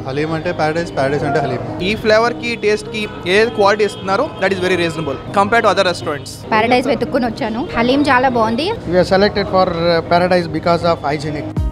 హలీం అంటే Paradise, Paradise అంటే హలీం. ఈ ఫ్లేవర్ కి టేస్ట్ కి ఏ క్వాలిటీ ఇస్తున్నారో that is very reasonable compare to other restaurants. Paradise వెతుక్కుని వచ్చాను. హలీం చాలా బాగుంది. We are selected for Paradise because of hygienic.